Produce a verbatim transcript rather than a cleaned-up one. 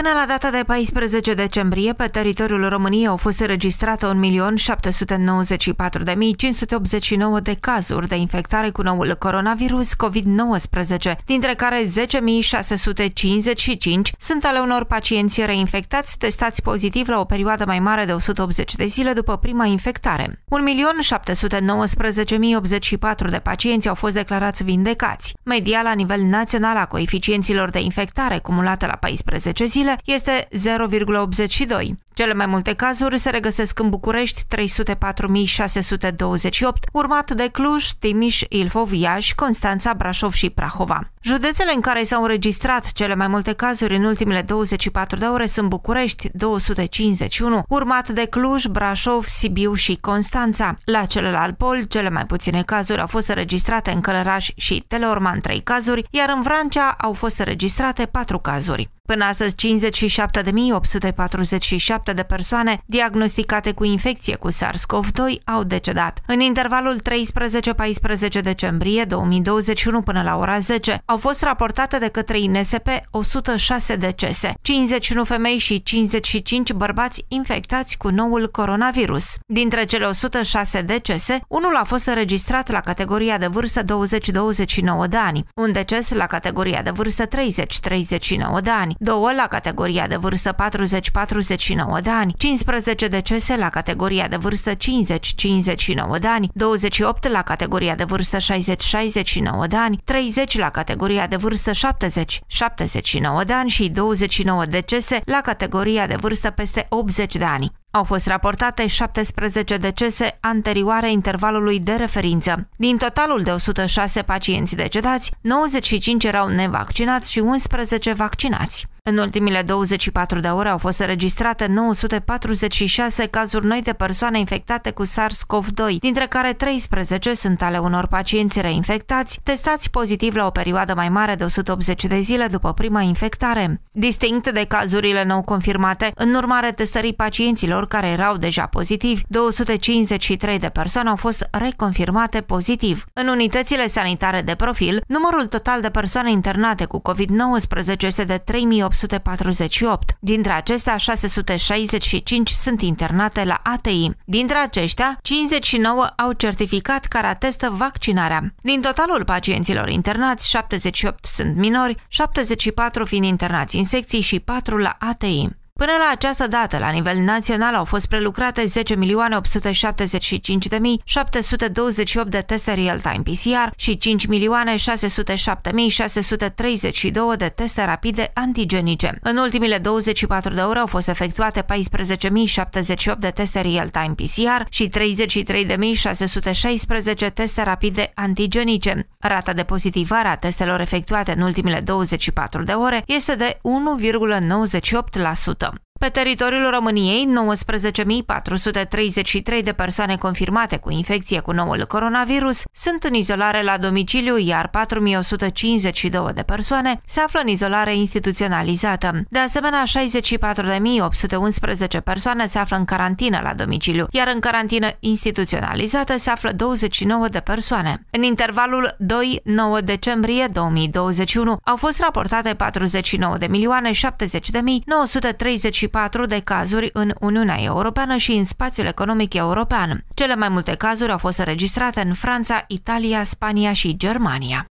Până la data de paisprezece decembrie, pe teritoriul României au fost înregistrate un milion șapte sute nouăzeci și patru de mii cinci sute optzeci și nouă de cazuri de infectare cu noul coronavirus COVID nouăsprezece, dintre care zece mii șase sute cincizeci și cinci sunt ale unor pacienți reinfectați testați pozitiv la o perioadă mai mare de o sută optzeci de zile după prima infectare. un milion șapte sute nouăsprezece mii optzeci și patru de pacienți au fost declarați vindecați. Media la nivel național a coeficienților de infectare cumulată la paisprezece zile este zero virgulă optzeci și doi. Cele mai multe cazuri se regăsesc în București, trei sute patru mii șase sute douăzeci și opt, urmat de Cluj, Timiș, Ilfov, Iași, Constanța, Brașov și Prahova. Județele în care s-au înregistrat cele mai multe cazuri în ultimele douăzeci și patru de ore sunt București, două sute cincizeci și unu, urmat de Cluj, Brașov, Sibiu și Constanța. La celălalt pol, cele mai puține cazuri au fost înregistrate în Călăraș și Teleorman, trei cazuri, iar în Vrancea au fost înregistrate patru cazuri. Până astăzi, cincizeci și șapte de mii opt sute patruzeci și șapte de persoane diagnosticate cu infecție cu SARS-CoV doi au decedat. În intervalul treisprezece paisprezece decembrie două mii douăzeci și unu până la ora zece au fost raportate de către I N S P o sută șase decese, cincizeci și unu femei și cincizeci și cinci bărbați infectați cu noul coronavirus. Dintre cele o sută șase decese, unul a fost înregistrat la categoria de vârstă douăzeci douăzeci și nouă de ani, un deces la categoria de vârstă treizeci treizeci și nouă de ani, două la categoria de vârstă patruzeci patruzeci și nouă de ani, cincisprezece decese la categoria de vârstă cincizeci cincizeci și nouă de ani, douăzeci și opt la categoria de vârstă șaizeci șaizeci și nouă de ani, treizeci la categoria de vârstă șaptezeci șaptezeci și nouă de ani și douăzeci și nouă decese la categoria de vârstă peste optzeci de ani. Au fost raportate șaptesprezece decese anterioare intervalului de referință. Din totalul de o sută șase pacienți decedați, nouăzeci și cinci erau nevaccinați și unsprezece vaccinați. În ultimile douăzeci și patru de ore au fost înregistrate nouă sute patruzeci și șase cazuri noi de persoane infectate cu SARS-CoV doi, dintre care treisprezece sunt ale unor pacienți reinfectați, testați pozitiv la o perioadă mai mare de o sută optzeci de zile după prima infectare. Distinct de cazurile nou confirmate, în urmare testării pacienților care erau deja pozitivi, două sute cincizeci și trei de persoane au fost reconfirmate pozitiv. În unitățile sanitare de profil, numărul total de persoane internate cu COVID nouăsprezece este de trei mii opt sute patruzeci și opt. Dintre acestea, șase sute șaizeci și cinci sunt internate la A T I. Dintre aceștia, cincizeci și nouă au certificat care atestă vaccinarea. Din totalul pacienților internați, șaptezeci și opt sunt minori, șaptezeci și patru fiind internați în secții și patru la A T I. Până la această dată, la nivel național, au fost prelucrate zece milioane opt sute șaptezeci și cinci de mii șapte sute douăzeci și opt de teste real-time P C R și cinci milioane șase sute șapte mii șase sute treizeci și doi de teste rapide antigenice. În ultimele douăzeci și patru de ore au fost efectuate paisprezece mii șaptezeci și opt de teste real-time P C R și treizeci și trei de mii șase sute șaisprezece teste rapide antigenice. Rata de pozitivare a testelor efectuate în ultimele douăzeci și patru de ore este de unu virgulă nouăzeci și opt la sută. Pe teritoriul României, nouăsprezece mii patru sute treizeci și trei de persoane confirmate cu infecție cu noul coronavirus sunt în izolare la domiciliu, iar patru mii o sută cincizeci și doi de persoane se află în izolare instituționalizată. De asemenea, șaizeci și patru de mii opt sute unsprezece persoane se află în carantină la domiciliu, iar în carantină instituționalizată se află douăzeci și nouă de persoane. În intervalul doi nouă decembrie două mii douăzeci și unu au fost raportate patruzeci și nouă de milioane șaptezeci de mii nouă sute treizeci și patru de cazuri în Uniunea Europeană și în spațiul economic european. Cele mai multe cazuri au fost înregistrate în Franța, Italia, Spania și Germania.